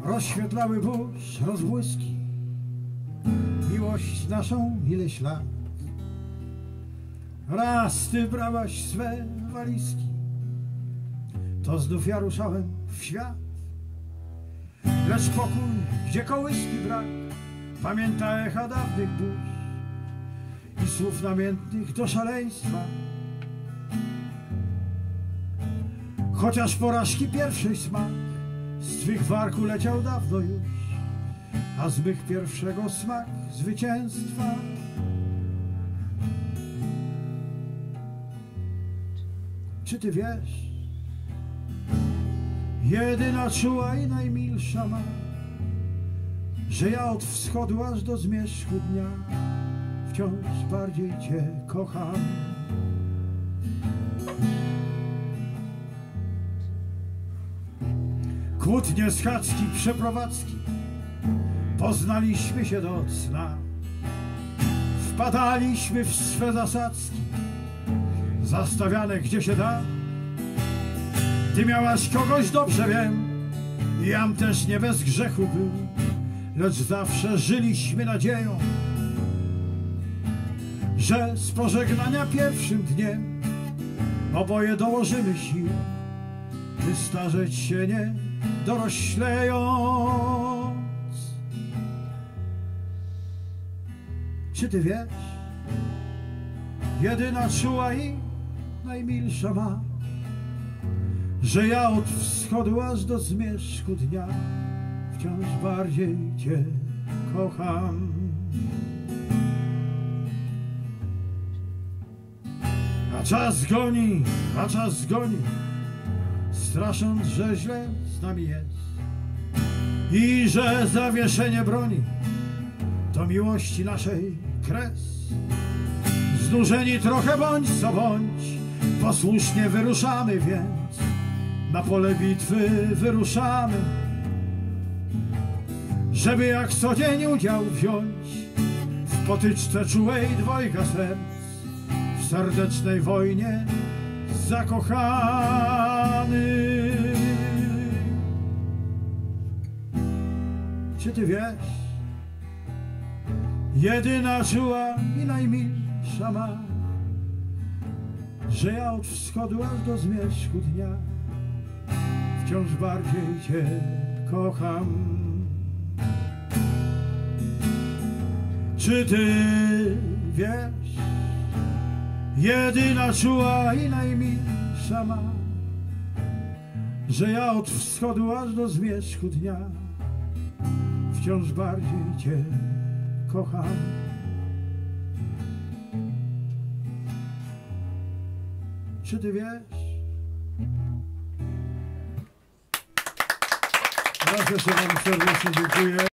rozświetlały burz rozbłyski, miłość naszą ileś lat. Raz ty brałaś swe walizki, to znów ja ruszałem w świat. Lecz pokój, gdzie kołyski brak, pamięta echa dawnych burz i słów namiętnych do szaleństwa. Chociaż porażki pierwszej smak z twych warg leciał dawno już, a z mych pierwszego smak zwycięstwa. Czy ty wiesz, jedyna czuła i najmilsza ma, że ja od wschodu aż do zmierzchu dnia wciąż bardziej cię kocham. Kłótnie, schadzki, przeprowadzki, poznaliśmy się do cna. Wpadaliśmy w swe zasadzki, zastawiane gdzie się da. Ty miałaś kogoś, dobrze wiem, i jam też nie bez grzechu był, lecz zawsze żyliśmy nadzieją, że z pożegnania pierwszym dniem oboje dołożymy sił, by starzeć się nie doroślejąc. Czy ty wiesz, jedyna czuła i najmilsza ma, że ja od wschodu aż do zmierzchu dnia wciąż bardziej cię kocham. A czas goni, strasząc, że źle z nami jest i że zawieszenie broni to miłości naszej kres. Znużeni trochę bądź co bądź, posłusznie wyruszamy więc, na pole bitwy wyruszamy, żeby jak co dzień udział wziąć w potyczce czułej dwojga serc, w serdecznej wojnie zakochanych. Czy ty wiesz, jedyna czuła i najmilsza ma, że ja od wschodu aż do zmierzchu dnia wciąż bardziej cię kocham. Czy ty wiesz, jedyna czuła i najmilsza ma, że ja od wschodu aż do zmierzchu dnia wciąż bardziej cię kocham. Czy ty wiesz? Raz jeszcze wam serdecznie dziękuję.